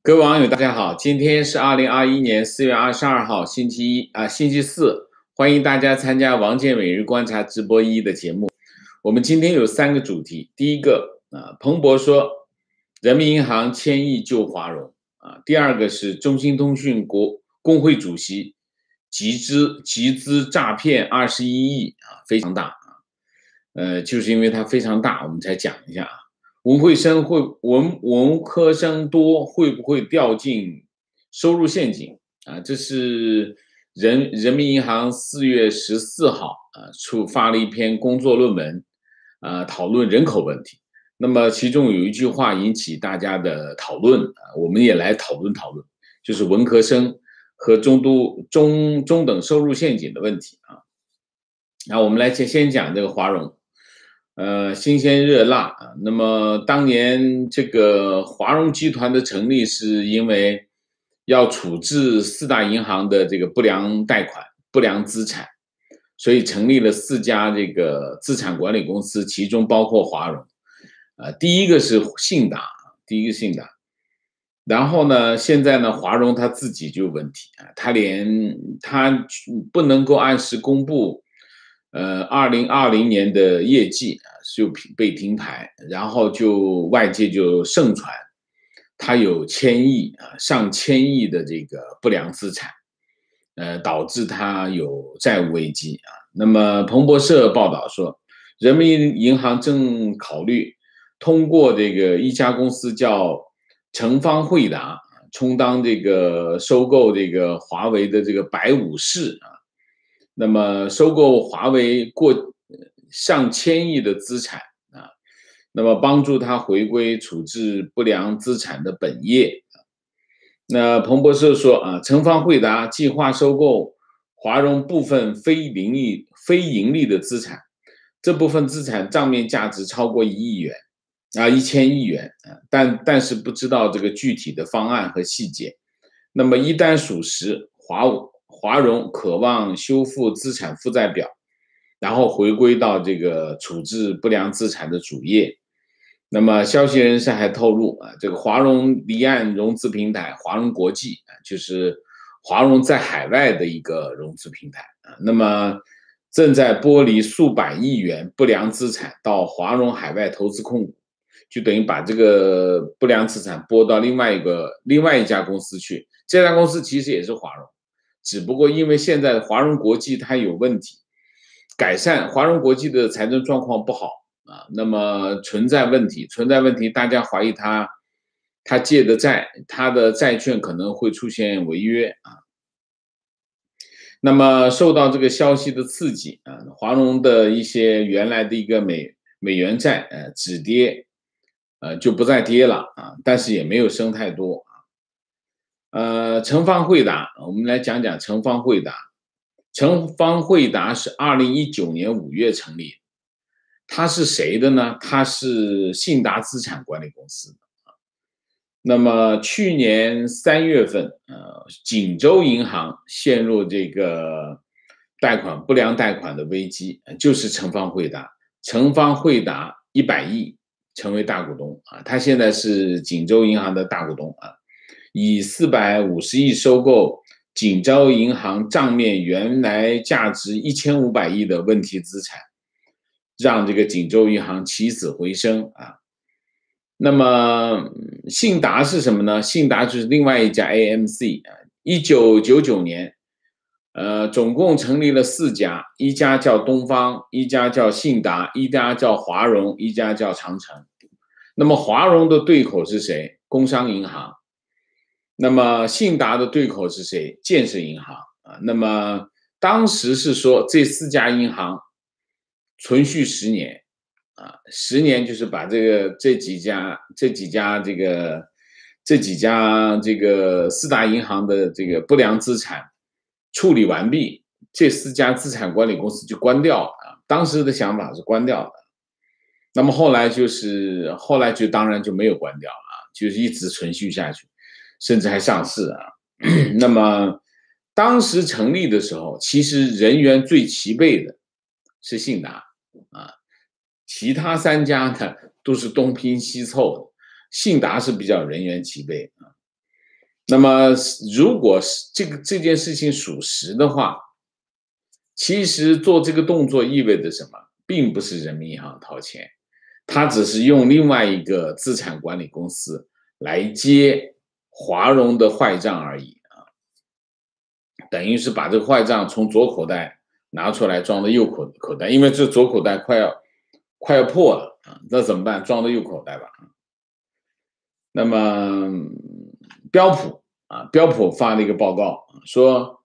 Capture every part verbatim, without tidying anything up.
各位网友，大家好，今天是二零二一年四月二十二号，星期一啊，星期四，欢迎大家参加王健每日观察直播一的节目。我们今天有三个主题，第一个啊，彭博说人民银行千亿救华融啊，第二个是中兴通讯国工会主席集资集资诈骗二十一亿啊，非常大啊，呃，就是因为它非常大，我们才讲一下啊。文慧生会文文科生多会不会掉进收入陷阱啊？这是人人民银行四月十四号啊出发了一篇工作论文，啊讨论人口问题。那么其中有一句话引起大家的讨论啊，我们也来讨论讨论，就是文科生和中都中中等收入陷阱的问题啊。那我们来先先讲这个华融。呃，新鲜热辣啊！那么当年这个华融集团的成立，是因为要处置四大银行的这个不良贷款、不良资产，所以成立了四家这个资产管理公司，其中包括华融。呃，第一个是信达，第一个信达。然后呢，现在呢，华融它自己就有问题啊，它连它不能够按时公布。呃，二零二零年的业绩啊，就被停牌，然后就外界就盛传，它有千亿啊，上千亿的这个不良资产，呃，导致它有债务危机啊。那么彭博社报道说，人民银行正考虑通过这个一家公司叫成方汇达，充当这个收购这个华为的这个白武士啊。那么收购华为过上千亿的资产啊，那么帮助他回归处置不良资产的本业。那彭博社说啊，成方汇达计划收购华融部分非盈利非盈利的资产，这部分资产账面价值超过一亿元啊，一千亿元啊，但但是不知道这个具体的方案和细节。那么一旦属实，华华融渴望修复资产负债表，然后回归到这个处置不良资产的主业。那么消息人士还透露啊，这个华融离岸融资平台华融国际啊，就是华融在海外的一个融资平台啊，那么正在剥离数百亿元不良资产到华融海外投资控股，就等于把这个不良资产拨到另外一个另外一家公司去。这家公司其实也是华融。只不过因为现在华融国际它有问题，改善华融国际的财政状况不好啊，那么存在问题，存在问题，大家怀疑它，它借的债，它的债券可能会出现违约啊。那么受到这个消息的刺激啊，华融的一些原来的一个美美元债，呃，止跌，呃，就不再跌了啊，但是也没有升太多。呃，成方汇达，我们来讲讲成方汇达。成方汇达是二零一九年五月成立，它是谁的呢？它是信达资产管理公司的。那么去年三月份，呃，锦州银行陷入这个贷款不良贷款的危机，就是成方汇达。成方汇达一百亿成为大股东啊，它现在是锦州银行的大股东啊。以四百五十亿收购锦州银行账面原来价值一千五百亿的问题资产，让这个锦州银行起死回生啊。那么信达是什么呢？信达就是另外一家 A M C 啊。一九九九年，呃，总共成立了四家，一家叫东方，一家叫信达，一家叫华融，一家叫长城。那么华融的对口是谁？工商银行。那么信达的对口是谁？建设银行啊。那么当时是说这四家银行存续十年啊，十年就是把这个这几家这几家这个这几家这个四大银行的这个不良资产处理完毕，这四家资产管理公司就关掉了啊。当时的想法是关掉的，那么后来就是后来就当然就没有关掉啊，就是一直存续下去。甚至还上市啊。那么当时成立的时候，其实人员最齐备的是信达啊，其他三家呢都是东拼西凑的，信达是比较人员齐备啊。 那么如果这个这件事情属实的话，其实做这个动作意味着什么？并不是人民银行掏钱，它只是用另外一个资产管理公司来接华融的坏账而已啊，等于是把这个坏账从左口袋拿出来装到右口口袋，因为这左口袋快要快要破了啊，那怎么办？装到右口袋吧。那么标普啊，标普发了一个报告说，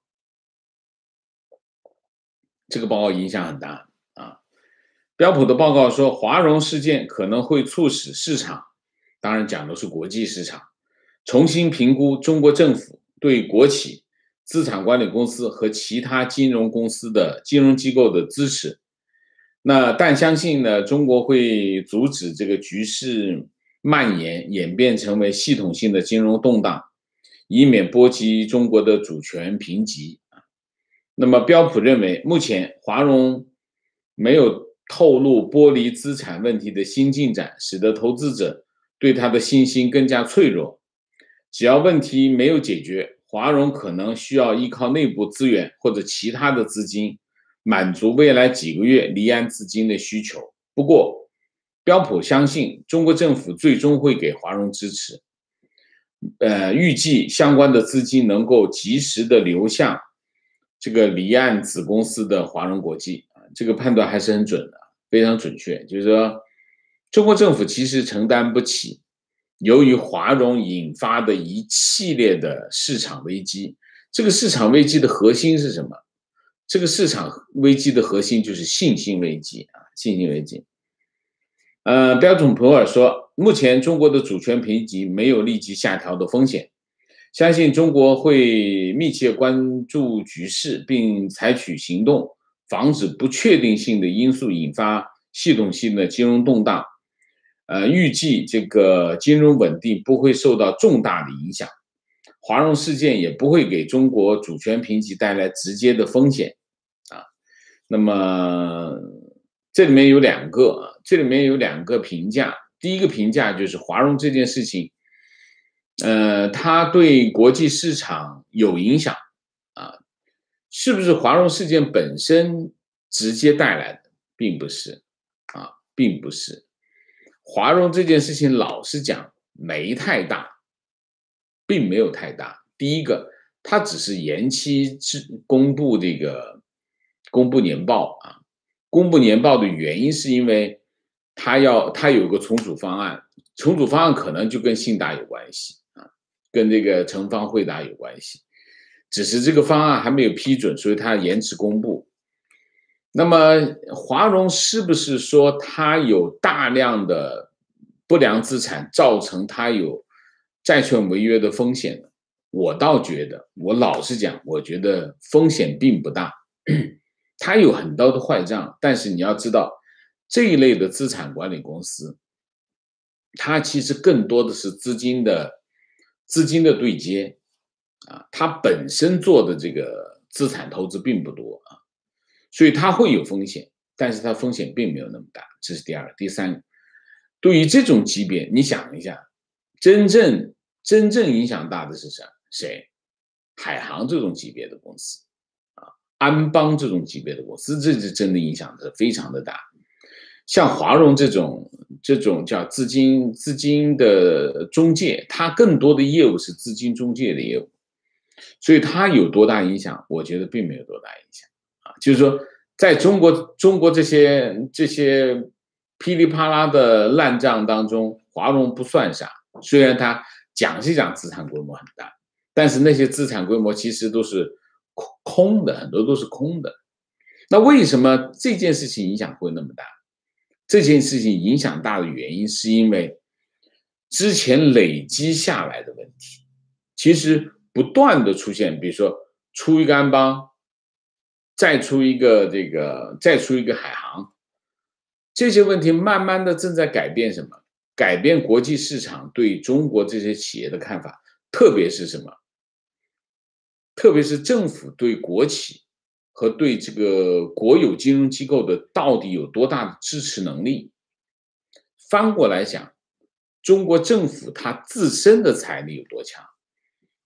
这个报告影响很大啊。标普的报告说，华融事件可能会促使市场，当然讲的是国际市场，重新评估中国政府对国企、资产管理公司和其他金融公司的金融机构的支持。那但相信呢，中国会阻止这个局势蔓延，演变成为系统性的金融动荡，以免波及中国的主权评级。那么标普认为，目前华融没有透露剥离资产问题的新进展，使得投资者对它的信心更加脆弱。只要问题没有解决，华融可能需要依靠内部资源或者其他的资金，满足未来几个月离岸资金的需求。不过，标普相信中国政府最终会给华融支持，呃，预计相关的资金能够及时的流向这个离岸子公司的华融国际啊，这个判断还是很准的，非常准确。就是说，中国政府其实承担不起由于华融引发的一系列的市场危机。这个市场危机的核心是什么？这个市场危机的核心就是信心危机啊，信心危机。呃，标准普尔说，目前中国的主权评级没有立即下调的风险。相信中国会密切关注局势，并采取行动，防止不确定性的因素引发系统性的金融动荡。呃，预计这个金融稳定不会受到重大的影响，华融事件也不会给中国主权评级带来直接的风险啊。那么这里面有两个，这里面有两个评价。第一个评价就是华融这件事情。呃，它对国际市场有影响啊，是不是华融事件本身直接带来的，并不是啊，并不是。华融这件事情，老实讲没太大，并没有太大。第一个，它只是延期公布这个公布年报啊，公布年报的原因是因为它要它有个重组方案，重组方案可能就跟信达有关系。跟这个城方汇达有关系，只是这个方案还没有批准，所以它延迟公布。那么华融是不是说它有大量的不良资产，造成它有债券违约的风险呢？我倒觉得，我老实讲，我觉得风险并不大。它有很多的坏账，但是你要知道，这一类的资产管理公司，它其实更多的是资金的。资金的对接啊，它本身做的这个资产投资并不多啊，所以它会有风险，但是它风险并没有那么大，这是第二个。第三个，对于这种级别，你想一下，真正真正影响大的是谁？谁？海航这种级别的公司啊，安邦这种级别的公司，这是真的影响的非常的大。像华融这种这种叫资金资金的中介，它更多的业务是资金中介的业务，所以它有多大影响？我觉得并没有多大影响啊。就是说，在中国中国这些这些噼里啪啦的烂账当中，华融不算啥。虽然它讲是讲资产规模很大，但是那些资产规模其实都是空的，很多都是空的。那为什么这件事情影响会那么大？这件事情影响大的原因是因为之前累积下来的问题，其实不断的出现，比如说出一个安邦，再出一个这个，再出一个海航，这些问题慢慢的正在改变什么？改变国际市场对中国这些企业的看法，特别是什么？特别是政府对国企和对这个国有金融机构的到底有多大的支持能力？翻过来想，中国政府它自身的财力有多强？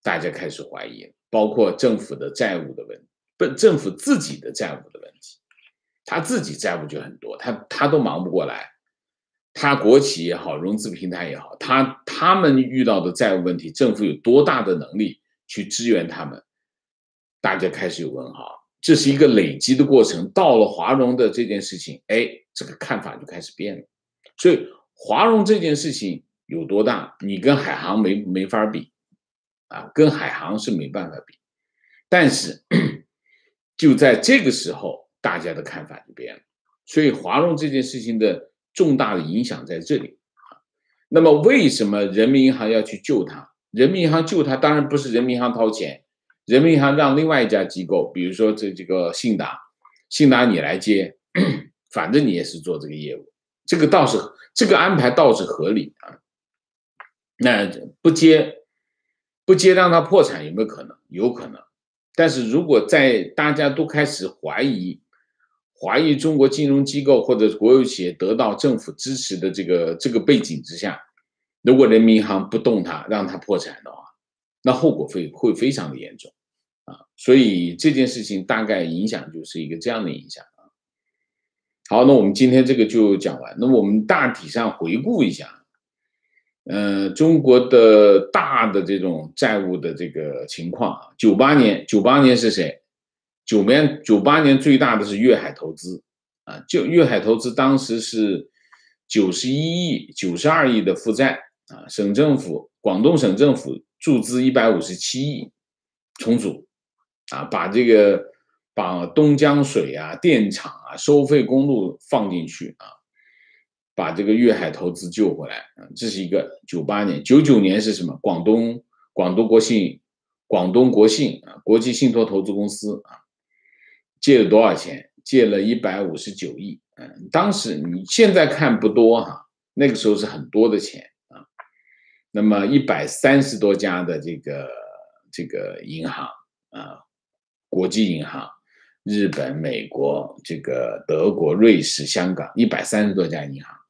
大家开始怀疑，包括政府的债务的问题，不，政府自己的债务的问题，他自己债务就很多，他他都忙不过来，他国企也好，融资平台也好，他他们遇到的债务问题，政府有多大的能力去支援他们？大家开始有问号，这是一个累积的过程。到了华融的这件事情，哎，这个看法就开始变了。所以华融这件事情有多大，你跟海航没没法比啊，跟海航是没办法比。但是就在这个时候，大家的看法就变了。所以华融这件事情的重大的影响在这里。那么为什么人民银行要去救它？人民银行救它当然不是人民银行掏钱，人民银行让另外一家机构，比如说这这个信达，信达你来接，反正你也是做这个业务，这个倒是这个安排倒是合理啊。那不接不接让它破产有没有可能？有可能。但是如果在大家都开始怀疑怀疑中国金融机构或者国有企业得到政府支持的这个这个背景之下，如果人民银行不动它，让它破产的话，那后果会会非常的严重啊。所以这件事情大概影响就是一个这样的影响啊。好，那我们今天这个就讲完。那么我们大体上回顾一下，呃，中国的大的这种债务的这个情况啊，九八年，九八年是谁？九年九八年最大的是粤海投资啊，就粤海投资当时是九十一亿、九十二亿的负债啊，省政府广东省政府注资一百五十七亿重组啊，把这个把东江水啊、电厂啊、收费公路放进去啊，把这个粤海投资救回来啊，这是一个九八年。九九年是什么？广东广东国信广东国信啊，国际信托投资公司啊。借了多少钱？借了一百五十九亿。嗯，当时你现在看不多哈，那个时候是很多的钱啊。那么一百三十多家的这个这个银行啊，国际银行，日本、美国、这个德国、瑞士、香港，一百三十多家银行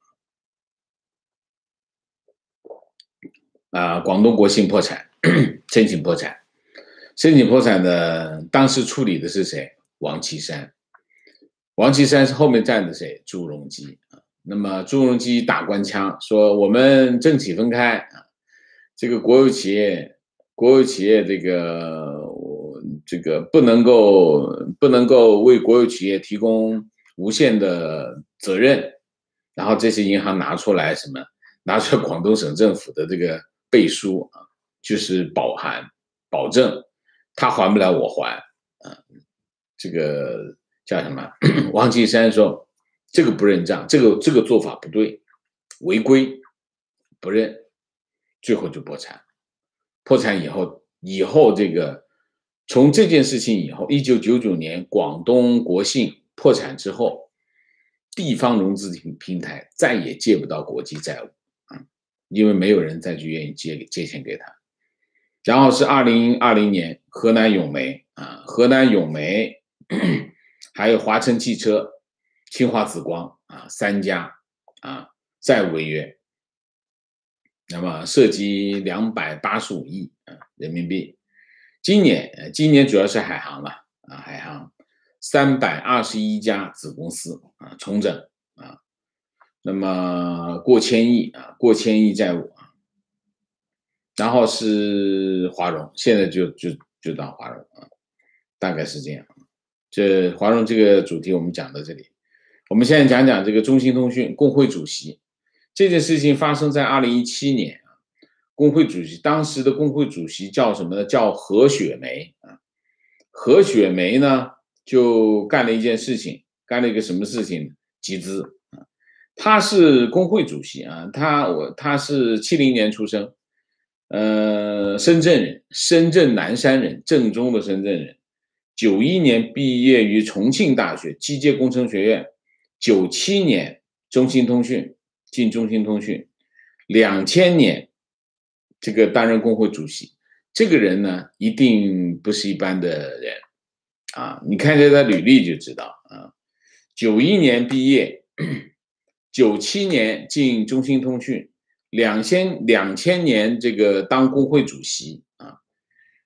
啊，广东国信破产，申请破产，申请破产的当时处理的是谁？王岐山，王岐山是后面站的谁？朱镕基啊。那么朱镕基打官腔说：“我们政企分开啊，这个国有企业，国有企业这个这个不能够不能够为国有企业提供无限的责任。”然后这些银行拿出来什么？拿出来广东省政府的这个背书啊，就是保函保证他还不了我还啊。这个叫什么？王岐山说这个不认账，这个这个做法不对，违规，不认，最后就破产。破产以后，以后这个从这件事情以后，一九九九年广东国信破产之后，地方融资平台再也借不到国际债务啊，因为没有人再去愿意借借钱给他。然后是二零二零年河南永煤啊，河南永煤。还有华晨汽车、清华紫光啊，三家啊再违约，那么涉及两百八十五亿啊人民币。今年，今年主要是海航了啊，海航三百二十一家子公司啊重整啊，那么过千亿啊，过千亿债务啊。然后是华融，现在就就就到华融啊，大概是这样。这华融这个主题我们讲到这里，我们现在讲讲这个中兴通讯工会主席这件事情发生在二零一七年啊，工会主席当时的工会主席叫什么呢？叫何雪梅啊。何雪梅呢就干了一件事情，干了一个什么事情？集资啊。他是工会主席啊，他我他是七零年出生，呃，深圳人，深圳南山人，正宗的深圳人。九一年毕业于重庆大学机械工程学院，九七年中兴通讯进中兴通讯，两千年这个担任工会主席。这个人呢，一定不是一般的人啊！你看这他履历就知道啊。九一年毕业，九七年进中兴通讯，两千两千年这个当工会主席啊。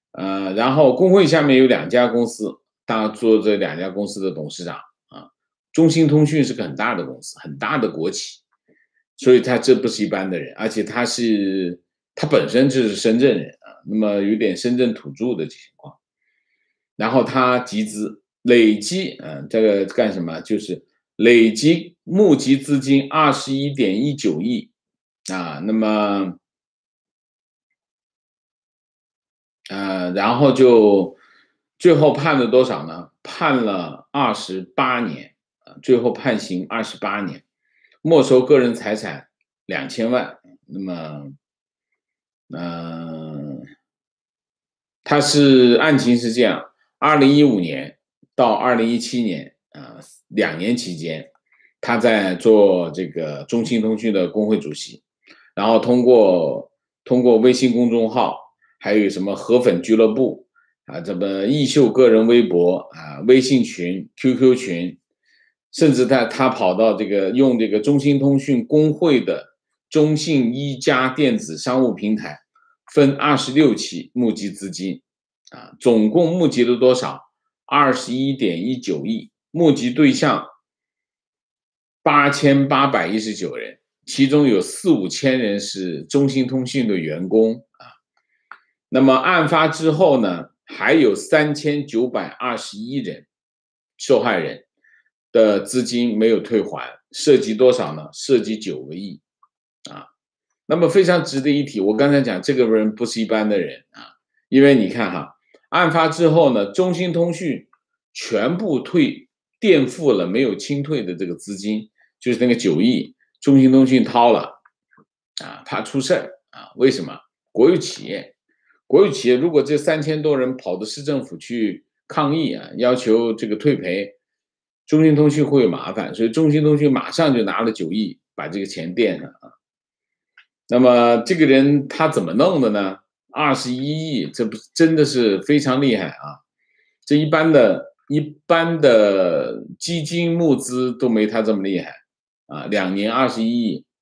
呃，然后工会下面有两家公司，他做这两家公司的董事长啊。中兴通讯是个很大的公司，很大的国企，所以他这不是一般的人，而且他是他本身就是深圳人啊，那么有点深圳土著的情况。然后他集资累计，嗯、呃，这个干什么？就是累计募集资金二十一点一九亿啊，那么。呃，然后就最后判了多少呢？判了二十八年，最后判刑二十八年，没收个人财产两千万。那么，嗯、呃，他是案情是这样：二零一五年到二零一七年啊、呃，两年期间，他在做这个中兴通讯的工会主席，然后通过通过微信公众号。还有什么河粉俱乐部啊，这么易秀个人微博啊、微信群、Q Q 群，甚至他他跑到这个用这个中兴通讯工会的中信一加电子商务平台，分二十六期募集资金啊，总共募集了多少？二十一点一九亿，募集对象八千八百一十九人，其中有四五千人是中兴通讯的员工啊。那么案发之后呢，还有三千九百二十一人受害人的资金没有退还，涉及多少呢？涉及九个亿啊。那么非常值得一提，我刚才讲这个人不是一般的人啊，因为你看哈，案发之后呢，中兴通讯全部退垫付了没有清退的这个资金，就是那个九亿，中兴通讯掏了啊，怕出事儿啊。为什么？国有企业。国有企业如果这三千多人跑到市政府去抗议啊，要求这个退赔，中兴通讯会有麻烦，所以中兴通讯马上就拿了九亿把这个钱垫了啊。那么这个人他怎么弄的呢？二十一亿，这不真的是非常厉害啊！这一般的一般的基金募资都没他这么厉害啊，两年二十一亿。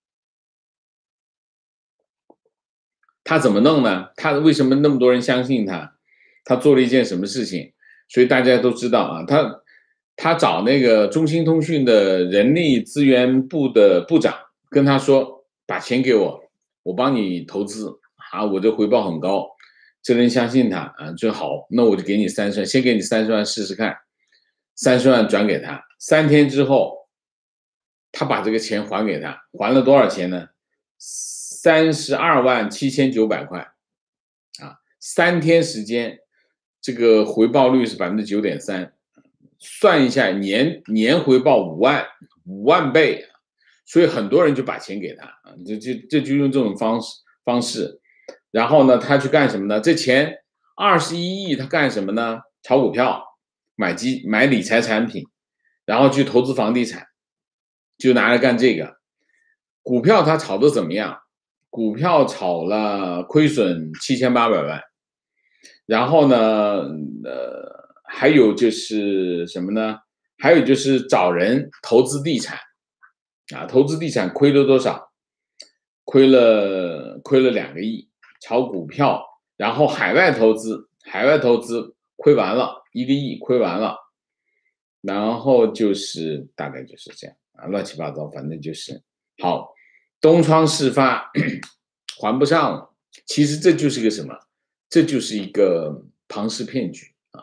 他怎么弄呢？他为什么那么多人相信他？他做了一件什么事情？所以大家都知道啊，他他找那个中兴通讯的人力资源部的部长，跟他说：“把钱给我，我帮你投资啊，我这回报很高。”这人相信他啊，就好，那我就给你三十万，先给你三十万试试看。三十万转给他，三天之后，他把这个钱还给他，还了多少钱呢？三十二万七千九百块，啊，三天时间，这个回报率是百分之九点三，算一下年年回报五万五万倍，所以很多人就把钱给他啊，这这这就用这种方式方式，然后呢，他去干什么呢？这钱二十一亿，他干什么呢？炒股票，买基买理财产品，然后去投资房地产，就拿来干这个。股票他炒的怎么样？股票炒了亏损七千八百万，然后呢，呃，还有就是什么呢？还有就是找人投资地产，啊，投资地产亏了多少？亏了亏了两个亿，炒股票，然后海外投资，海外投资亏完了一个亿，亏完了，然后就是大概就是这样啊，乱七八糟，反正就是好。东窗事发还不上了，其实这就是个什么？这就是一个庞氏骗局啊，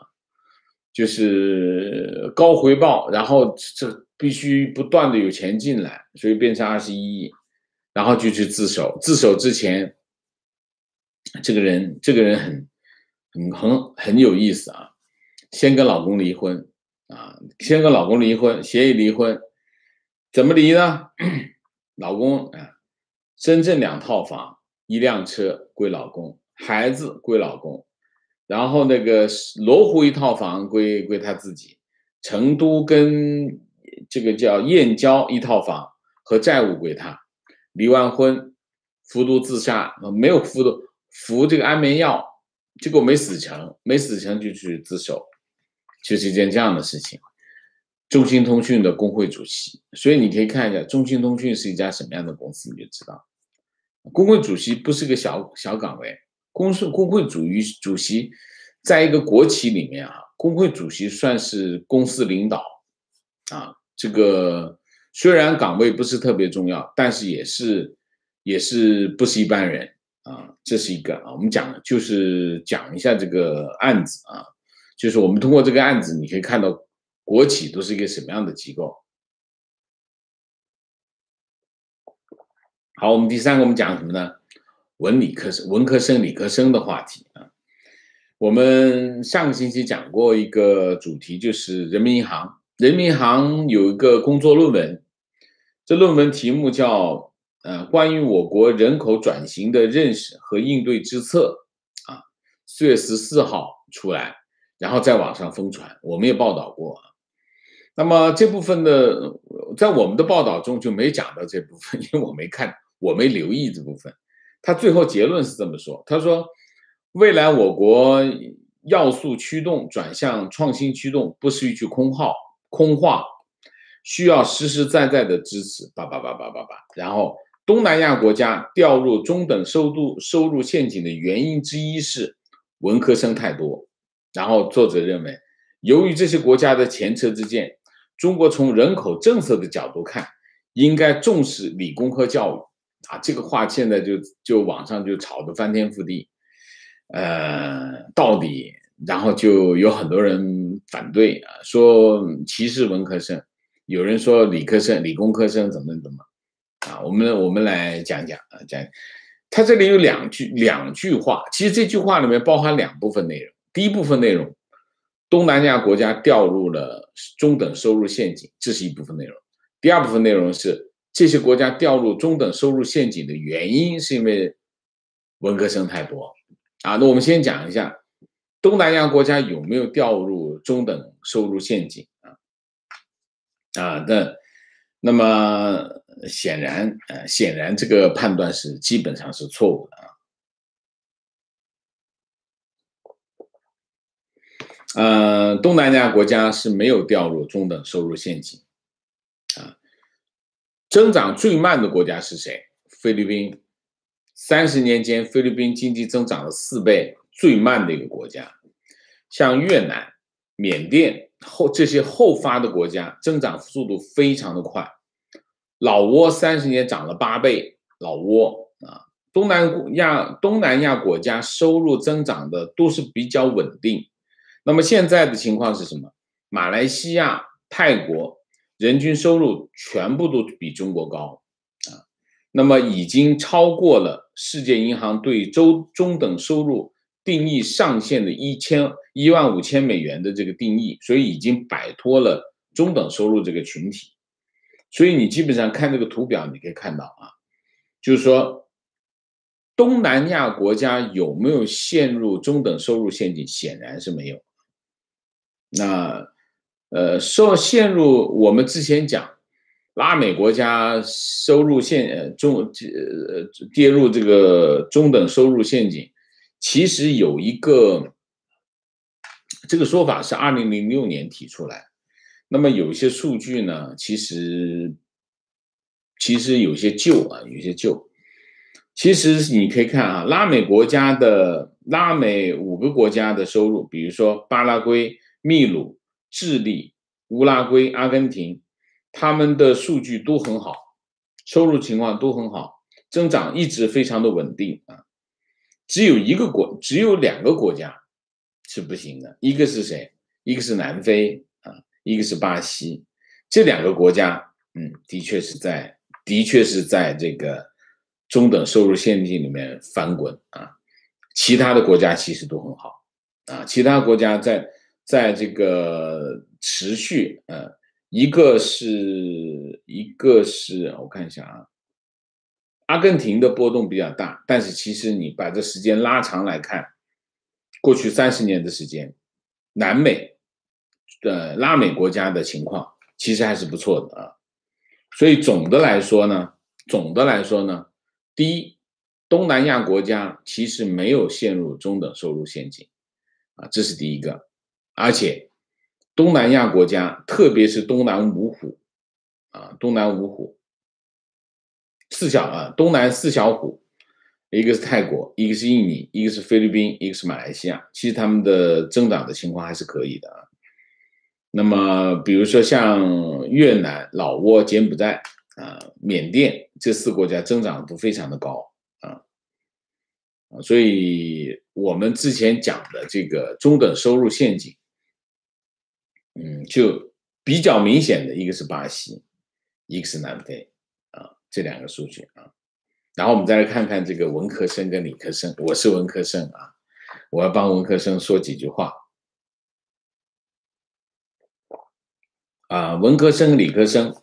就是高回报，然后这必须不断的有钱进来，所以变成二十一亿，然后就去自首。自首之前，这个人这个人很很很很有意思啊，先跟老公离婚啊，先跟老公离婚，协议离婚，怎么离呢？老公啊，深圳两套房，一辆车归老公，孩子归老公，然后那个罗湖一套房归归他自己，成都跟这个叫燕郊一套房和债务归他，离完婚，服毒自杀，没有服毒，服这个安眠药，结果没死成，没死成就去自首，就是一件这样的事情。中兴通讯的工会主席，所以你可以看一下中兴通讯是一家什么样的公司，你就知道，工会主席不是个小小岗位，工是工会主席主席在一个国企里面啊，工会主席算是公司领导啊，这个虽然岗位不是特别重要，但是也是也是不是一般人啊，这是一个啊。我们讲就是讲一下这个案子啊，就是我们通过这个案子，你可以看到国企都是一个什么样的机构。好，我们第三个我们讲什么呢？文理科生、文科生、理科生的话题啊。我们上个星期讲过一个主题，就是人民银行。人民银行有一个工作论文，这论文题目叫呃关于我国人口转型的认识和应对之策啊，四月十四号出来，然后在网上疯传，我们也报道过。那么这部分的，在我们的报道中就没讲到这部分，因为我没看，我没留意这部分。他最后结论是这么说，他说未来我国要素驱动转向创新驱动，不是一句空号空话，需要实实在在的支持，叭叭叭叭叭叭。然后东南亚国家掉入中等收入收入陷阱的原因之一是文科生太多。然后作者认为，由于这些国家的前车之鉴，中国从人口政策的角度看，应该重视理工科教育啊。这个话现在就就网上就吵得翻天覆地，呃，到底，然后就有很多人反对啊，说歧视文科生，有人说理科生、理工科生怎么怎么啊。我们我们来讲讲啊，讲，他这里有两句两句话，其实这句话里面包含两部分内容。第一部分内容，东南亚国家掉入了中等收入陷阱，这是一部分内容。第二部分内容是这些国家掉入中等收入陷阱的原因是因为文科生太多啊。那我们先讲一下东南亚国家有没有掉入中等收入陷阱啊？啊，那那么显然，呃，显然这个判断是基本上是错误的啊。呃，东南亚国家是没有掉入中等收入陷阱啊。增长最慢的国家是谁？菲律宾。三十年间，菲律宾经济增长了四倍，最慢的一个国家。像越南、缅甸后这些后发的国家，增长速度非常的快。老挝三十年涨了八倍，老挝啊。东南亚东南亚国家收入增长的都是比较稳定。那么现在的情况是什么？马来西亚、泰国人均收入全部都比中国高啊，那么已经超过了世界银行对中中等收入定义上限的一千一万五千美元的这个定义，所以已经摆脱了中等收入这个群体。所以你基本上看这个图表，你可以看到啊，就是说东南亚国家有没有陷入中等收入陷阱？显然是没有。那呃，受陷入我们之前讲，拉美国家收入陷呃中呃跌入这个中等收入陷阱，其实有一个这个说法是二零零六年提出来。那么有一些数据呢，其实其实有些旧啊，有些旧。其实你可以看啊，拉美国家的拉美五个国家的收入，比如说巴拉圭、秘鲁、智利、乌拉圭、阿根廷，他们的数据都很好，收入情况都很好，增长一直非常的稳定啊。只有一个国，只有两个国家是不行的，一个是谁？一个是南非啊，一个是巴西。这两个国家，嗯，的确是在，的确是在这个中等收入陷阱里面翻滚啊。其他的国家其实都很好啊，其他国家在在这个持续，呃，一个是一个是我看一下啊，阿根廷的波动比较大，但是其实你把这时间拉长来看，过去三十年的时间，南美呃拉美国家的情况其实还是不错的啊。所以总的来说呢，总的来说呢，第一，东南亚国家其实没有陷入中等收入陷阱啊，这是第一个。而且东南亚国家，特别是东南五虎啊，东南五虎四小啊，东南四小虎， 一个是泰国，一个是印尼，一个是菲律宾，一个是马来西亚，其实他们的增长的情况还是可以的啊。那么比如说像越南、老挝、柬埔寨啊、缅甸这四个国家增长都非常的高啊，所以我们之前讲的这个中等收入陷阱，嗯，就比较明显的一个是巴西，一个是南非啊，这两个数据啊。然后我们再来看看这个文科生跟理科生，我是文科生啊，我要帮文科生说几句话啊。文科生、理科生，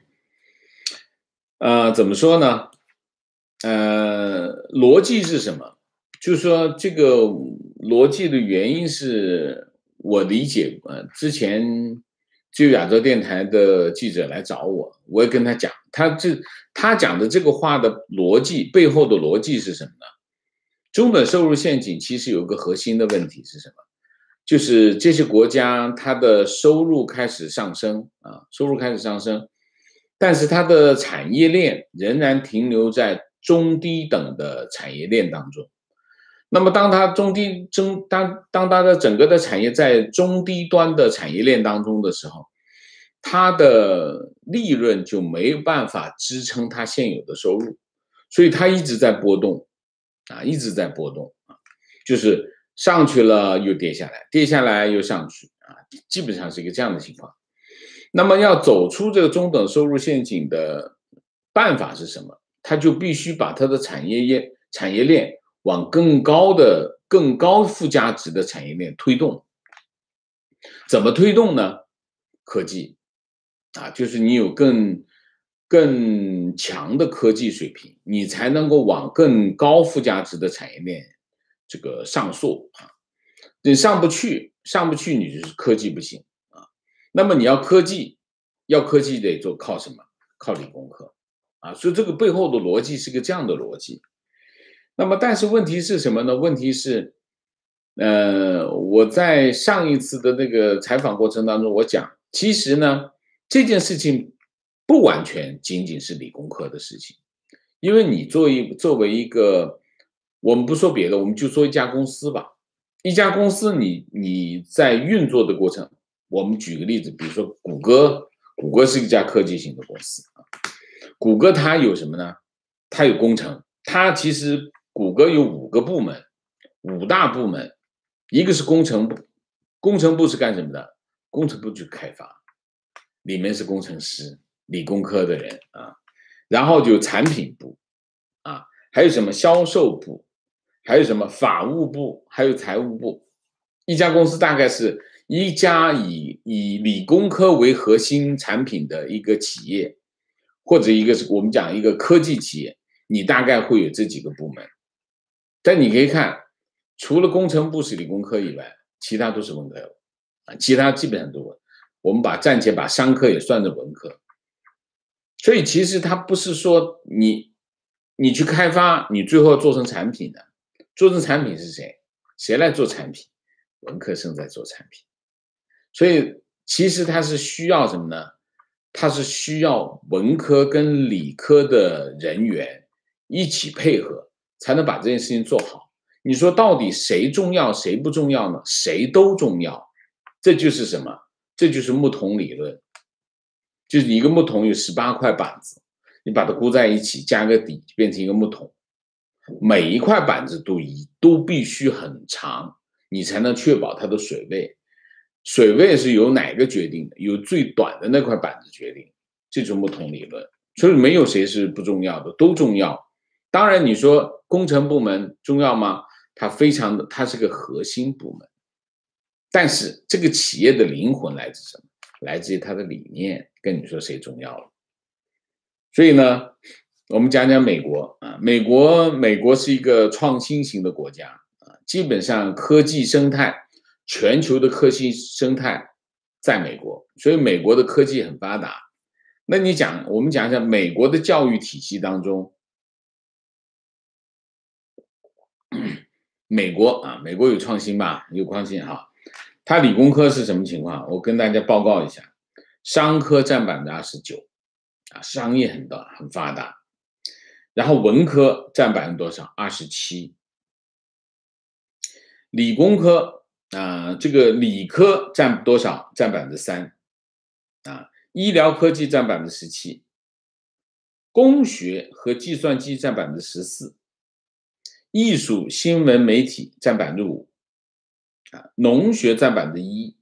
呃，怎么说呢？呃，逻辑是什么？就是说这个逻辑的原因是我理解，呃，之前就亚洲电台的记者来找我，我也跟他讲，他这他讲的这个话的逻辑背后的逻辑是什么呢？中等收入陷阱其实有个核心的问题是什么？就是这些国家它的收入开始上升啊，收入开始上升，但是它的产业链仍然停留在中低等的产业链当中。那么当它中低中当当它的整个的产业在中低端的产业链当中的时候，它的利润就没有办法支撑它现有的收入，所以它一直在波动啊，一直在波动啊，就是上去了又跌下来，跌下来又上去啊，基本上是一个这样的情况。那么要走出这个中等收入陷阱的办法是什么？它就必须把它的产业链产业链往更高的、更高附加值的产业链推动。怎么推动呢？科技啊，就是你有更更强的科技水平，你才能够往更高附加值的产业链这个上溯啊。你上不去，上不去，你就是科技不行啊。那么你要科技，要科技得做靠什么？靠理工科啊。所以这个背后的逻辑是个这样的逻辑。那么，但是问题是什么呢？问题是，呃，我在上一次的那个采访过程当中，我讲，其实呢，这件事情不完全仅仅是理工科的事情，因为你作为作为一个，我们不说别的，我们就说一家公司吧，一家公司你你在运作的过程，我们举个例子，比如说谷歌，谷歌是一家科技型的公司啊，谷歌它有什么呢？它有工程，它其实谷歌有五个部门，五大部门，一个是工程部，工程部是干什么的？工程部去开发，里面是工程师，理工科的人啊，然后就有产品部啊，还有什么销售部，还有什么法务部，还有财务部。一家公司大概是一家以以理工科为核心产品的一个企业，或者一个是我们讲一个科技企业，你大概会有这几个部门。但你可以看，除了工程部是理工科以外，其他都是文科啊，其他基本上都文。我们把暂且把商科也算作文科，所以其实它不是说你你去开发，你最后做成产品的，做成产品是谁？谁来做产品？文科生在做产品。所以其实它是需要什么呢？它是需要文科跟理科的人员一起配合，才能把这件事情做好。你说到底谁重要，谁不重要呢？谁都重要。这就是什么？这就是木桶理论。就是一个木桶有十八块板子，你把它箍在一起，加个底，变成一个木桶。每一块板子都一都必须很长，你才能确保它的水位。水位是由哪个决定的？由最短的那块板子决定。这就是木桶理论。所以没有谁是不重要的，都重要。当然，你说工程部门重要吗？它非常的，它是个核心部门。但是这个企业的灵魂来自什么？来自于它的理念。跟你说谁重要了？所以呢，我们讲讲美国啊，美国美国是一个创新型的国家啊，基本上科技生态，全球的科技生态在美国，所以美国的科技很发达。那你讲，我们讲一下美国的教育体系当中，美国啊，美国有创新吧？有创新哈。它理工科是什么情况？我跟大家报告一下，商科占百分之二十九，啊，商业很大很发达。 然后文科占百分之多少？二十七。理工科啊、呃，这个理科占多少？占百分之三。啊，医疗科技占百分之十七，工学和计算机占百分之十四，艺术新闻媒体占百分之五，啊，农学占百分之一。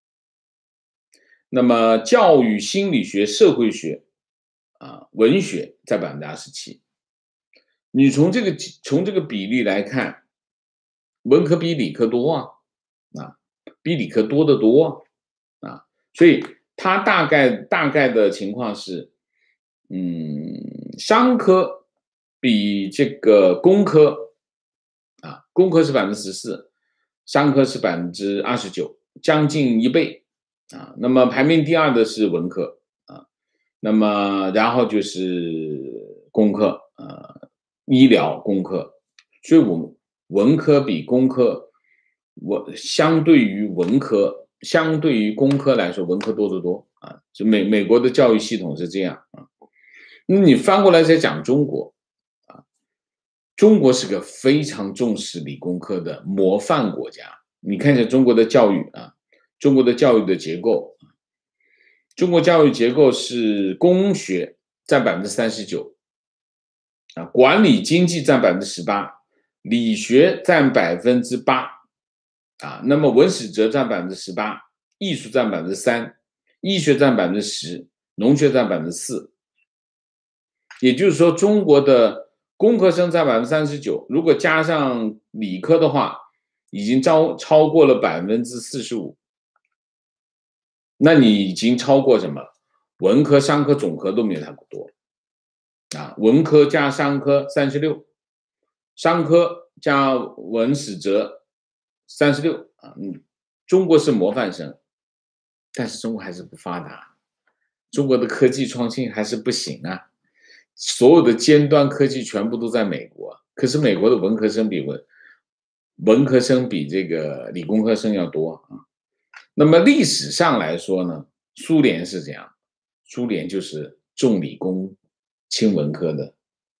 那么教育心理学、社会学啊、文学占百分之二十七。你从这个从这个比例来看，文科比理科多啊，啊，比理科多得多啊，所以它大概大概的情况是，嗯，商科比这个工科啊，工科是百分之十四，商科是百分之二十九，将近一倍啊。那么排名第二的是文科啊，那么然后就是工科，呃，医疗工科，所以我们文科比工科，我相对于文科，相对于工科来说，文科多得多啊。就美美国的教育系统是这样啊。那你翻过来再讲中国啊，中国是个非常重视理工科的模范国家。你看一下中国的教育啊，中国的教育的结构，中国教育结构是工学占百分之三十九，啊，管理经济占百分之十八，理学占百分之八，啊，那么文史哲占百分之十八，艺术占百分之三，医学占百分之十，农学占百分之四。也就是说，中国的工科生占百分之三十九，如果加上理科的话，已经超超过了百分之四十五。那你已经超过什么？文科、商科总和都没有它多啊，文科加商科三十六，商科加文史哲三十六啊，嗯，中国是模范生，但是中国还是不发达，中国的科技创新还是不行啊。所有的尖端科技全部都在美国，可是美国的文科生比文文科生比这个理工科生要多啊。那么历史上来说呢，苏联是这样，苏联就是重理工轻文科的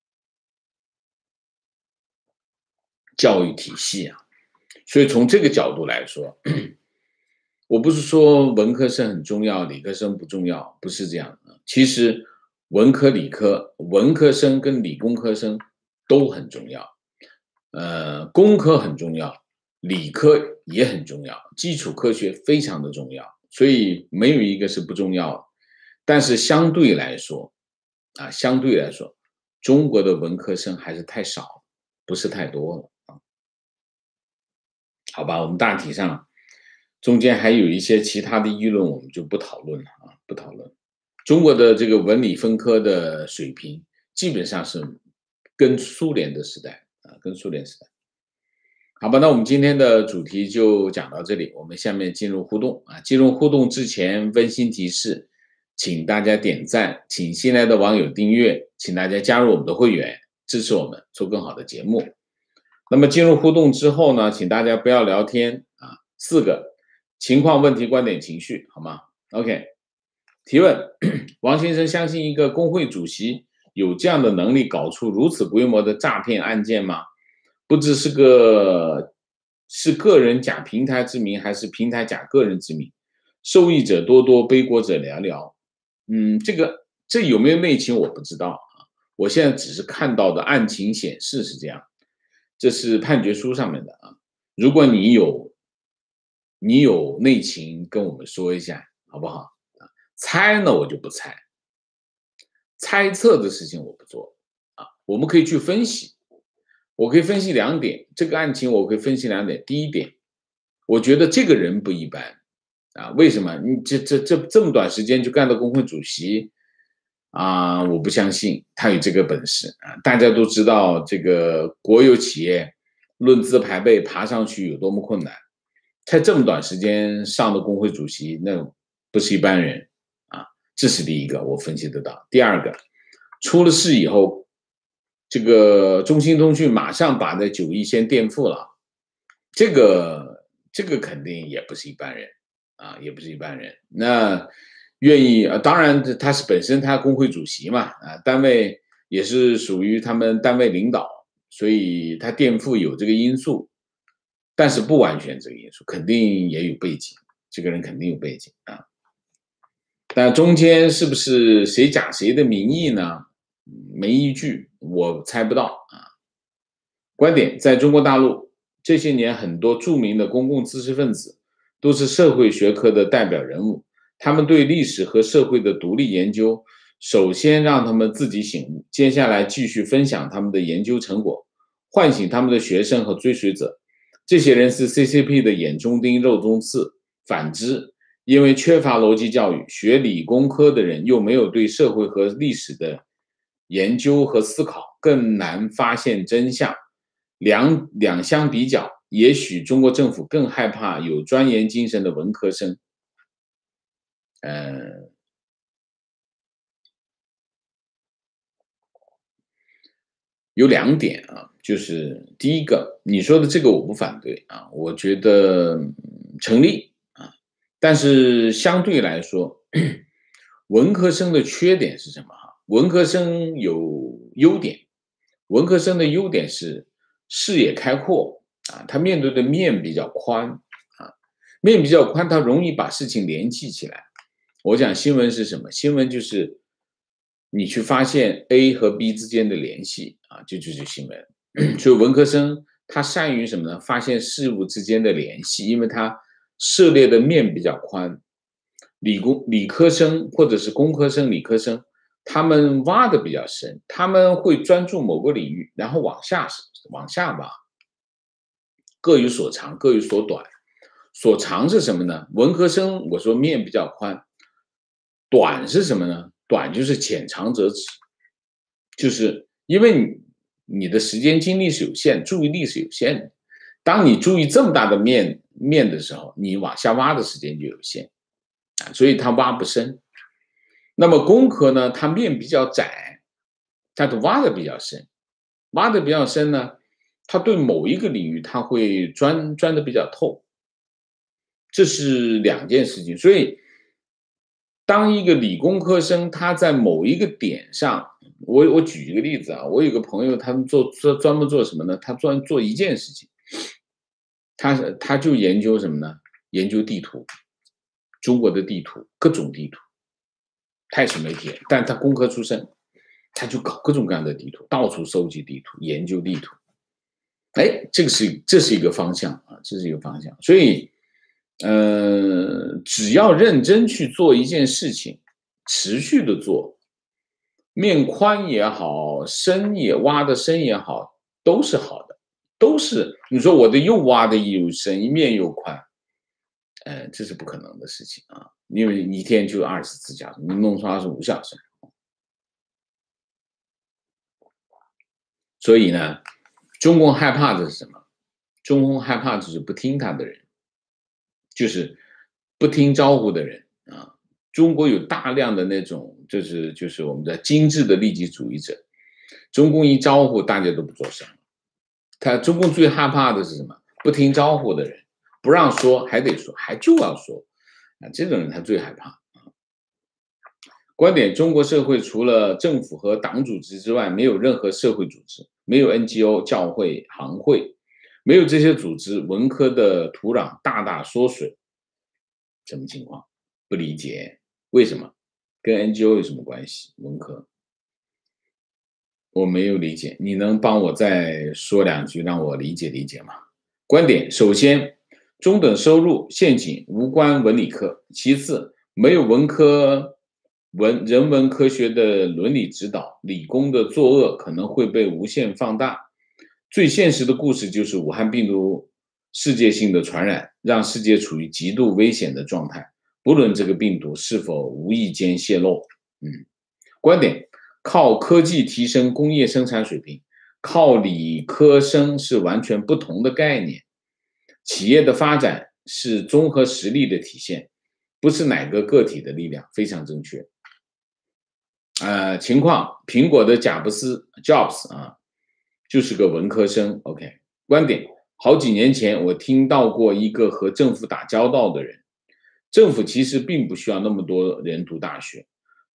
教育体系啊。所以从这个角度来说，我不是说文科生很重要，理科生不重要，不是这样的。其实文科、理科，文科生跟理工科生都很重要，呃，工科很重要，理科也很重要，基础科学非常的重要，所以没有一个是不重要的。但是相对来说，啊，相对来说，中国的文科生还是太少，不是太多了啊。好吧，我们大体上中间还有一些其他的议论，我们就不讨论了啊，不讨论。中国的这个文理分科的水平，基本上是跟苏联的时代啊，跟苏联时代。好吧，那我们今天的主题就讲到这里，我们下面进入互动啊。进入互动之前，温馨提示，请大家点赞，请新来的网友订阅，请大家加入我们的会员，支持我们做更好的节目。那么进入互动之后呢，请大家不要聊天啊。四个情况、问题、观点、情绪，好吗 ？OK。提问：王先生相信一个工会主席有这样的能力搞出如此规模的诈骗案件吗？不知是个是个人假平台之名，还是平台假个人之名？受益者多多，背锅者寥寥。嗯，这个这有没有内情我不知道啊。我现在只是看到的案情显示是这样，这是判决书上面的啊。如果你有你有内情，跟我们说一下好不好？猜呢，我就不猜，猜测的事情我不做啊。我们可以去分析，我可以分析两点，这个案情我可以分析两点。第一点，我觉得这个人不一般啊，为什么？你这这这这么短时间就干到工会主席啊？我不相信他有这个本事啊。大家都知道，这个国有企业论资排辈爬上去有多么困难，才这么短时间上的工会主席，那不是一般人。这是第一个，我分析得到。第二个，出了事以后，这个中兴通讯马上把这九亿先垫付了，这个这个肯定也不是一般人啊，也不是一般人。那愿意啊，当然他是本身他工会主席嘛啊，单位也是属于他们单位领导，所以他垫付有这个因素，但是不完全这个因素，肯定也有背景，这个人肯定有背景啊。但中间是不是谁假谁的名义呢？没依据，我猜不到啊。观点，在中国大陆这些年，很多著名的公共知识分子都是社会学科的代表人物，他们对历史和社会的独立研究，首先让他们自己醒悟，接下来继续分享他们的研究成果，唤醒他们的学生和追随者。这些人是 C C P 的眼中钉、肉中刺。反之，因为缺乏逻辑教育，学理工科的人又没有对社会和历史的研究和思考，更难发现真相。两两相比较，也许中国政府更害怕有钻研精神的文科生。呃，有两点啊，就是第一个，你说的这个我不反对啊，我觉得成立啊，但是相对来说，文科生的缺点是什么哈？文科生有优点，文科生的优点是视野开阔啊，他面对的面比较宽啊，面比较宽，他容易把事情联系起来。我讲新闻是什么？新闻就是你去发现 A 和 B 之间的联系啊，这就是新闻。所以文科生他善于什么呢？发现事物之间的联系，因为他涉猎的面比较宽。理工理科生或者是工科生、理科生，他们挖的比较深，他们会专注某个领域，然后往下往下挖，各有所长，各有所短。所长是什么呢？文科生我说面比较宽，短是什么呢？短就是浅尝辄止，就是因为你你的时间精力是有限，注意力是有限的。当你注意这么大的面面的时候，你往下挖的时间就有限啊，所以它挖不深。那么工科呢，它面比较窄，它都挖的比较深，挖的比较深呢，它对某一个领域它会钻钻的比较透，这是两件事情。所以，当一个理工科生他在某一个点上，我我举一个例子啊，我有个朋友，他们做做专门做什么呢？他专做一件事情，他他就研究什么呢？研究地图，中国的地图，各种地图。太史媒体，但他工科出身，他就搞各种各样的地图，到处收集地图，研究地图。哎，这个是这是一个方向啊，这是一个方向。所以，呃，只要认真去做一件事情，持续的做，面宽也好，深也挖的深也好，都是好的，都是。你说我的又挖的又深，一面又宽，呃，这是不可能的事情啊。因为一天就二十四小时，你弄出二十五小时，所以呢，中共害怕的是什么？中共害怕就是不听他的人，就是不听招呼的人啊。中国有大量的那种，就是就是我们的精致的利己主义者，中共一招呼，大家都不做声。他中共最害怕的是什么？不听招呼的人，不让说还得说，还就要说。啊，这种人他最害怕。观点：中国社会除了政府和党组织之外，没有任何社会组织，没有 N G O、教会、行会，没有这些组织，文科的土壤大大缩水。什么情况？不理解，为什么？跟 N G O 有什么关系？文科，我没有理解，你能帮我再说两句，让我理解理解吗？观点：首先，中等收入陷阱无关文理科。其次，没有文科文人文科学的伦理指导，理工的作恶可能会被无限放大。最现实的故事就是武汉病毒世界性的传染，让世界处于极度危险的状态，不论这个病毒是否无意间泄露。嗯，观点：靠科技提升工业生产水平，靠理科生是完全不同的概念。企业的发展是综合实力的体现，不是哪个个体的力量，非常正确。呃，情况，苹果的贾布斯 Jobs 啊，就是个文科生。OK， 观点，好几年前我听到过一个和政府打交道的人，政府其实并不需要那么多人读大学，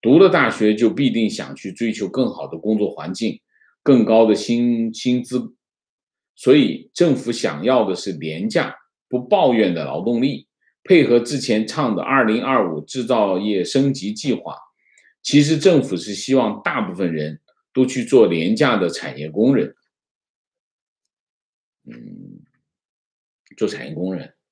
读了大学就必定想去追求更好的工作环境，更高的薪薪资，所以政府想要的是廉价不抱怨的劳动力，配合之前唱的二零二五制造业升级计划，其实政府是希望大部分人都去做廉价的产业工人，嗯，做产业工人。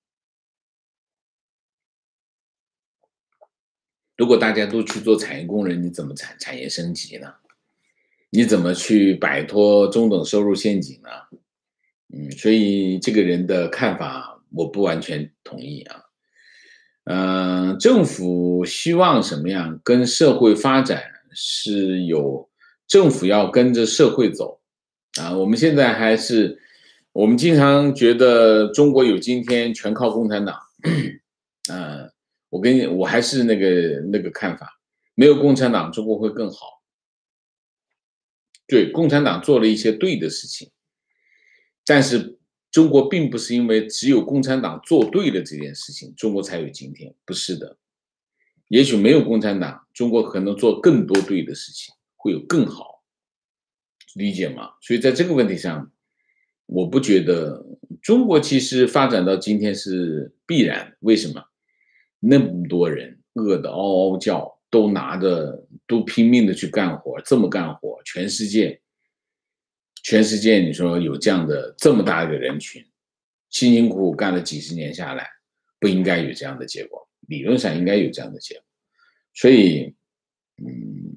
如果大家都去做产业工人，你怎么产产业升级呢？你怎么去摆脱中等收入陷阱呢？嗯，所以这个人的看法我不完全同意啊。呃，政府希望什么样？跟社会发展是有政府要跟着社会走啊。我们现在还是我们经常觉得中国有今天全靠共产党，呃，我跟你我还是那个那个看法，没有共产党，中国会更好。对，共产党做了一些对的事情，但是中国并不是因为只有共产党做对了这件事情，中国才有今天，不是的。也许没有共产党，中国可能做更多对的事情，会有更好，理解吗？所以在这个问题上，我不觉得中国其实发展到今天是必然。为什么？那么多人饿得嗷嗷叫，都拿着都拼命的去干活，这么干活，全世界，全世界你说有这样的这么大一个人群，辛辛苦苦干了几十年下来，不应该有这样的结果，理论上应该有这样的结果。所以，嗯，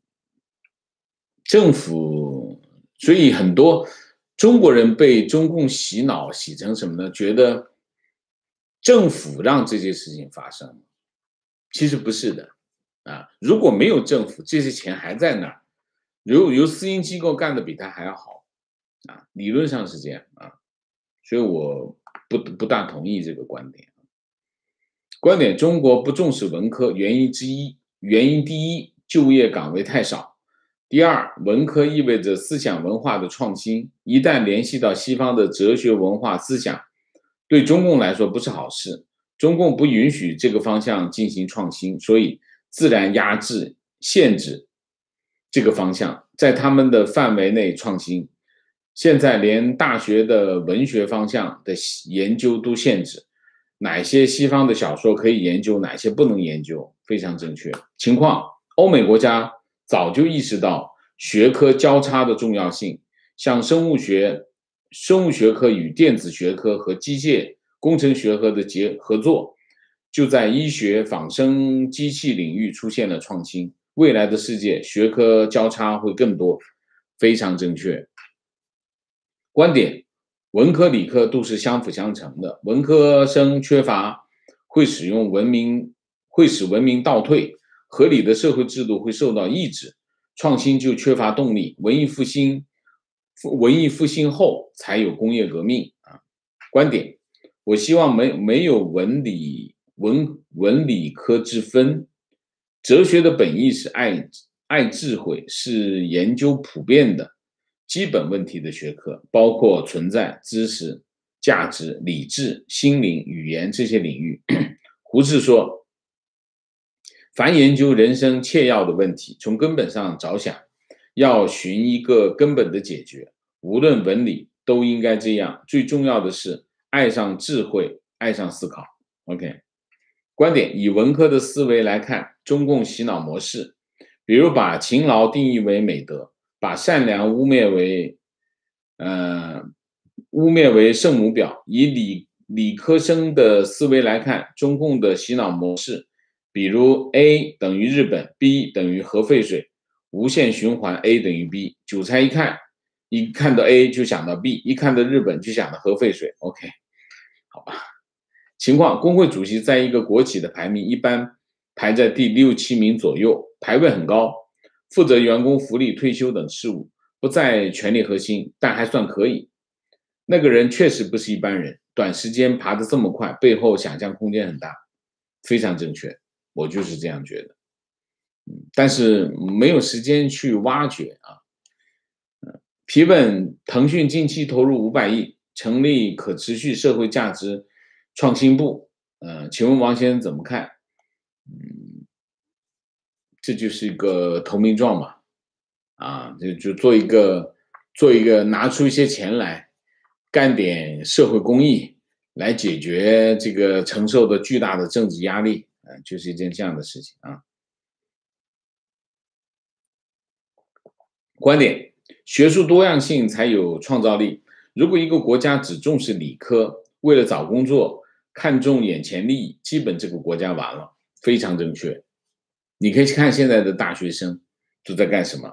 政府，所以很多中国人被中共洗脑洗成什么呢？觉得政府让这些事情发生，其实不是的啊。如果没有政府，这些钱还在那儿，由由私营机构干的比他还要好啊，理论上是这样啊。所以我不不大同意这个观点。观点：中国不重视文科，原因之一，原因第一，就业岗位太少；第二，文科意味着思想文化的创新，一旦联系到西方的哲学文化思想，对中共来说不是好事。中共不允许这个方向进行创新，所以自然压制、限制这个方向，在他们的范围内创新。现在连大学的文学方向的研究都限制。哪些西方的小说可以研究，哪些不能研究，非常正确。情况，欧美国家早就意识到学科交叉的重要性，像生物学、生物学科与电子学科和机械工程学科的结合作，就在医学、仿生机器领域出现了创新。未来的世界，学科交叉会更多，非常正确。观点。文科、理科都是相辅相成的，文科生缺乏会使用文明，会使文明倒退，合理的社会制度会受到抑制，创新就缺乏动力。文艺复兴，文艺复兴后才有工业革命啊。观点：我希望没没有文理文文理科之分，哲学的本意是爱爱智慧，是研究普遍的。基本问题的学科包括存在、知识、价值、理智、心灵、语言这些领域。胡适说，凡研究人生切要的问题，从根本上着想，要寻一个根本的解决，无论文理都应该这样。最重要的是爱上智慧，爱上思考。 OK， 观点：以文科的思维来看中共洗脑模式，比如把勤劳定义为美德，把善良污蔑为，呃，污蔑为圣母婊。以理理科生的思维来看，中共的洗脑模式，比如 A 等于日本 ，B 等于核废水，无限循环 A 等于 B。韭菜一看，一看到 A 就想到 B， 一看到日本就想到核废水。OK， 好吧。情况：工会主席在一个国企的排名一般排在第六七名左右，排位很高。负责员工福利、退休等事务，不在权力核心，但还算可以。那个人确实不是一般人，短时间爬得这么快，背后想象空间很大，非常正确，我就是这样觉得。但是没有时间去挖掘啊。提问：腾讯近期投入五百亿，成立可持续社会价值创新部，呃，请问王先生怎么看？嗯。 这就是一个投名状嘛，啊，就就做一个做一个拿出一些钱来，干点社会公益，来解决这个承受的巨大的政治压力，啊，就是一件这样的事情啊。观点：学术多样性才有创造力。如果一个国家只重视理科，为了找工作看重眼前利益，基本这个国家完了。非常正确。你可以看现在的大学生都在干什么？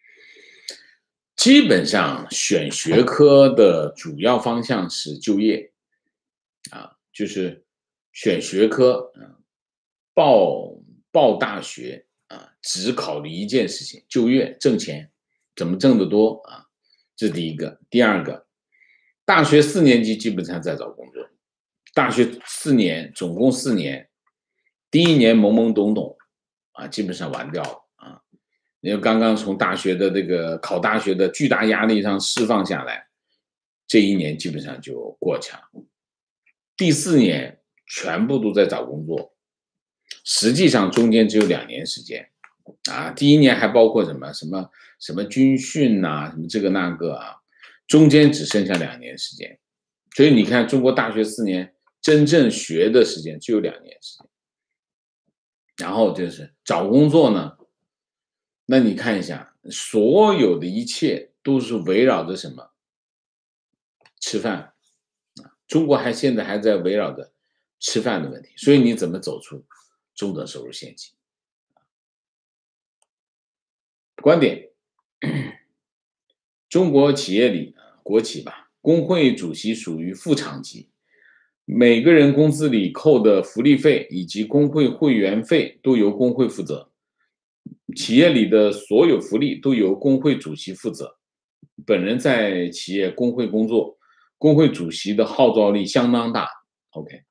基本上选学科的主要方向是就业，啊，就是选学科，啊，报报大学啊，只考虑一件事情：就业挣钱，怎么挣得多啊？这是第一个。第二个，大学四年级基本上在找工作，大学四年总共四年，第一年懵懵懂懂啊，基本上完掉了啊。因为刚刚从大学的这个考大学的巨大压力上释放下来，这一年基本上就过去了。第四年全部都在找工作，实际上中间只有两年时间啊。第一年还包括什么什么什么军训呐、什么这个那个啊，中间只剩下两年时间。所以你看，中国大学四年真正学的时间只有两年时间。然后就是找工作呢，那你看一下，所有的一切都是围绕着什么？吃饭啊！中国还现在还在围绕着吃饭的问题，所以你怎么走出中等收入陷阱？观点：中国企业里，国企吧，工会主席属于副厂级，每个人工资里扣的福利费以及工会会员费都由工会负责。企业里的所有福利都由工会主席负责。本人在企业工会工作，工会主席的号召力相当大。OK，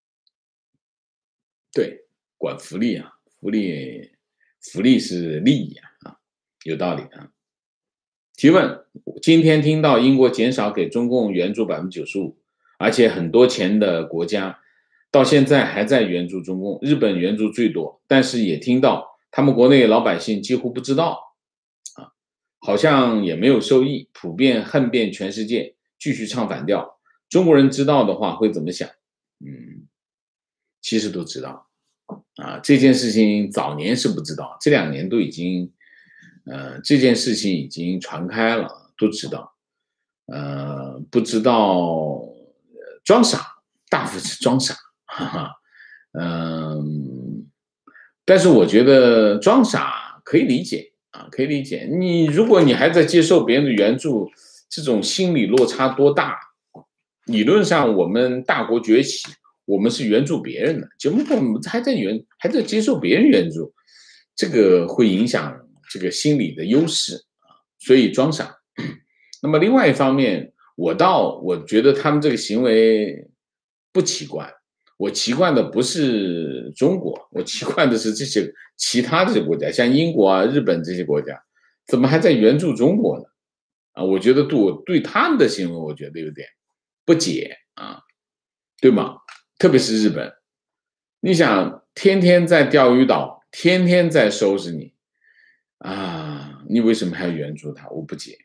对，管福利啊，福利福利是利益啊，啊，有道理啊。提问：今天听到英国减少给中共援助 百分之九十五， 而且很多钱的国家到现在还在援助中共，日本援助最多，但是也听到他们国内老百姓几乎不知道，啊，好像也没有受益，普遍恨遍全世界，继续唱反调。中国人知道的话会怎么想？嗯，其实都知道，啊，这件事情早年是不知道，这两年都已经，呃，这件事情已经传开了，都知道，呃，不知道装傻，大部分是装傻，哈哈，嗯。但是我觉得装傻可以理解啊，可以理解。你如果你还在接受别人的援助，这种心理落差多大？理论上我们大国崛起，我们是援助别人的，结果我们还在援还在接受别人援助，这个会影响这个心理的优势啊，所以装傻。那么另外一方面，我倒我觉得他们这个行为不奇怪。我奇怪的不是中国，我奇怪的是这些其他这些国家，像英国啊、日本这些国家，怎么还在援助中国呢？啊，我觉得对我对他们的行为，我觉得有点不解啊，对吗？特别是日本，你想天天在钓鱼岛，天天在收拾你啊，你为什么还要援助他？我不解。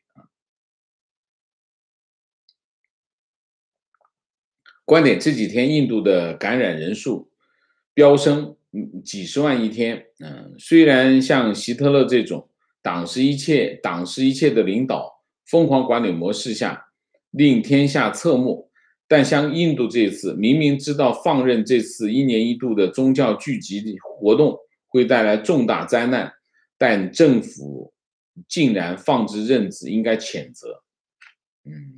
观点：这几天印度的感染人数飙升，几十万一天。嗯，虽然像希特勒这种党是一切、党是一切的领导疯狂管理模式下，令天下侧目，但像印度这一次，明明知道放任这次一年一度的宗教聚集活动会带来重大灾难，但政府竟然放之任之，应该谴责。嗯。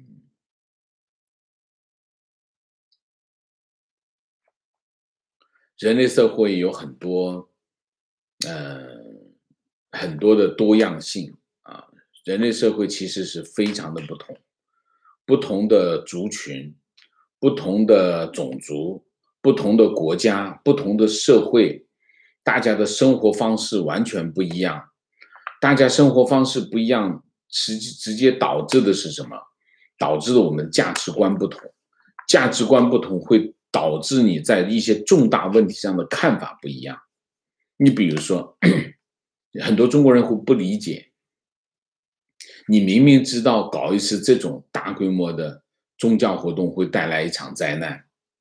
人类社会有很多，呃，很多的多样性啊。人类社会其实是非常的不同，不同的族群、不同的种族、不同的国家、不同的社会，大家的生活方式完全不一样。大家生活方式不一样，直直接导致的是什么？导致了我们价值观不同，价值观不同会导致你在一些重大问题上的看法不一样。你比如说， 很多中国人会不理解，你明明知道搞一次这种大规模的宗教活动会带来一场灾难，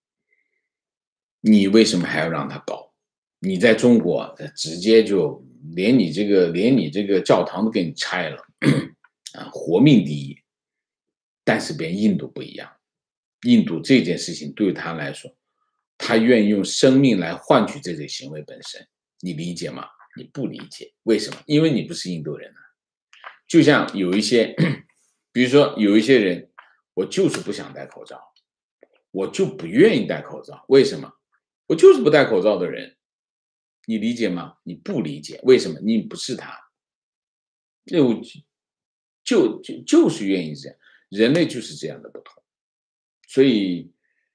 你为什么还要让他搞？你在中国直接就连你这个连你这个教堂都给你拆了啊，活命第一。但是别印度不一样，印度这件事情对他来说，他愿意用生命来换取这个行为本身，你理解吗？你不理解，为什么？因为你不是印度人啊。就像有一些，比如说有一些人，我就是不想戴口罩，我就不愿意戴口罩，为什么？我就是不戴口罩的人，你理解吗？你不理解，为什么？你不是他，就就就就是愿意这样，人类就是这样的不同，所以，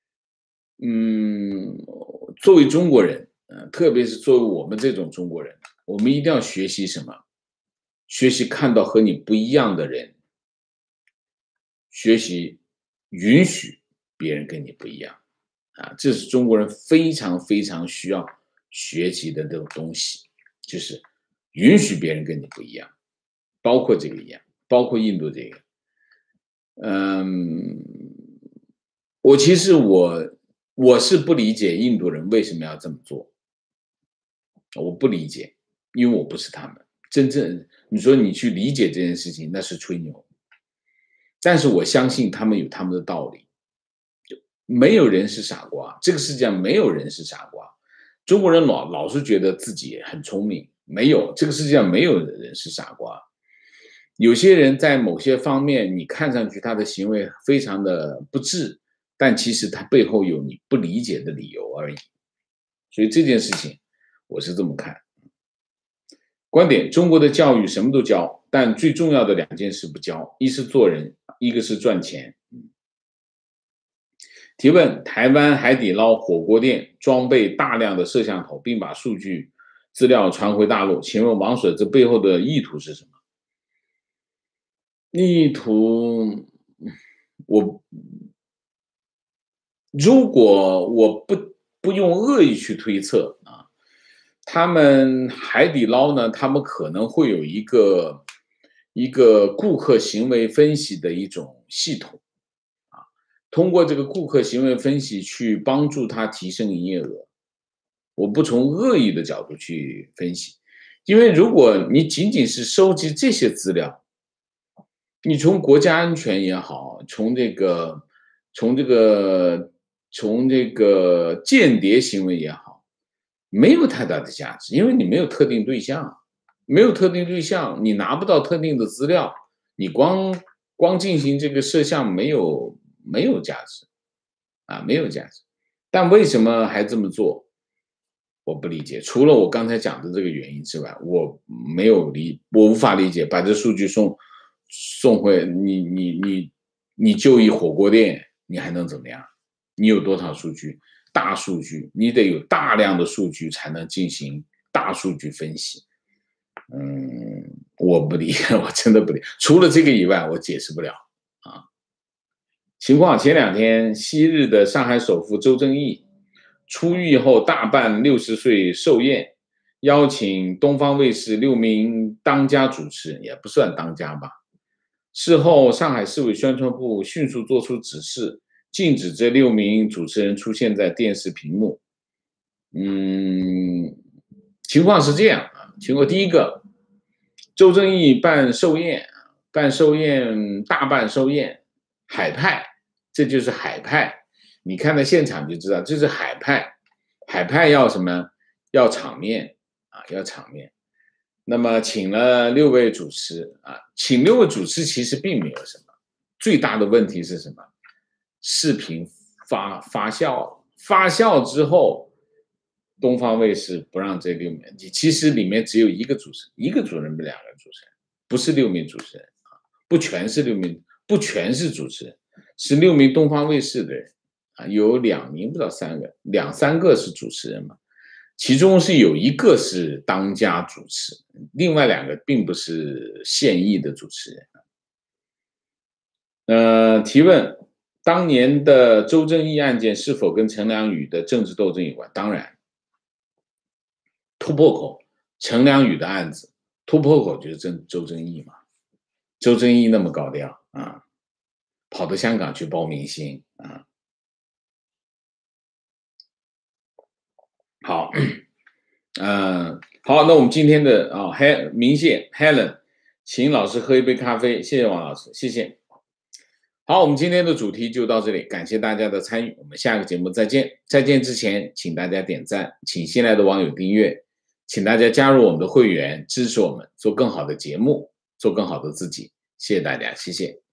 嗯，作为中国人，呃，特别是作为我们这种中国人，我们一定要学习什么？学习看到和你不一样的人，学习允许别人跟你不一样，啊，这是中国人非常非常需要学习的这种东西，就是允许别人跟你不一样，包括这个一样，包括印度这个。嗯，我其实我我是不理解印度人为什么要这么做，我不理解，因为我不是他们。真正你说你去理解这件事情，那是吹牛。但是我相信他们有他们的道理，没有人是傻瓜，这个世界上没有人是傻瓜。中国人老老是觉得自己很聪明，没有，这个世界上没有人是傻瓜。有些人在某些方面，你看上去他的行为非常的不智，但其实他背后有你不理解的理由而已。所以这件事情，我是这么看。观点：中国的教育什么都教，但最重要的两件事不教，一是做人，一个是赚钱。提问：台湾海底捞火锅店装备大量的摄像头，并把数据资料传回大陆，请问王所这背后的意图是什么？意图，我如果我不不用恶意去推测啊，他们海底捞呢，他们可能会有一个一个顾客行为分析的一种系统啊，通过这个顾客行为分析去帮助他提升营业额。我不从恶意的角度去分析，因为如果你仅仅是收集这些资料，你从国家安全也好，从这个从这个从这个间谍行为也好，没有太大的价值，因为你没有特定对象，没有特定对象，你拿不到特定的资料，你光光进行这个摄像没有没有价值，啊，没有价值。但为什么还这么做？我不理解，除了我刚才讲的这个原因之外，我没有理，我无法理解，把这数据送送回你，你你你就一火锅店，你还能怎么样？你有多少数据？大数据，你得有大量的数据才能进行大数据分析。嗯，我不理解，我真的不理解，除了这个以外，我解释不了啊。情况前两天，昔日的上海首富周正义出狱后大办六十岁寿宴，邀请东方卫视六名当家主持人，也不算当家吧。事后，上海市委宣传部迅速作出指示，禁止这六名主持人出现在电视屏幕。嗯，情况是这样啊，情况第一个，周正义办寿宴，办寿宴，大办寿宴，海派，这就是海派。你看到现场就知道，这是海派。海派要什么？要场面啊，要场面。那么请了六位主持啊，请六位主持其实并没有什么，最大的问题是什么？视频发发酵，发酵之后，东方卫视不让这六名，其实里面只有一个主持人，一个主持人，两个主持人，不是六名主持人啊，不全是六名，不全是主持人，是六名东方卫视的人啊，有两名不到三个，两三个是主持人嘛。其中是有一个是当家主持，另外两个并不是现役的主持人。呃，提问：当年的周正义案件是否跟陈良宇的政治斗争有关？当然，突破口，陈良宇的案子突破口就是周周正义嘛，周正义那么高调啊，跑到香港去报明星啊。好，呃，好，那我们今天的啊，黑明谢 Helen， 请老师喝一杯咖啡，谢谢王老师，谢谢。好，我们今天的主题就到这里，感谢大家的参与，我们下个节目再见。再见之前，请大家点赞，请新来的网友订阅，请大家加入我们的会员，支持我们做更好的节目，做更好的自己。谢谢大家，谢谢。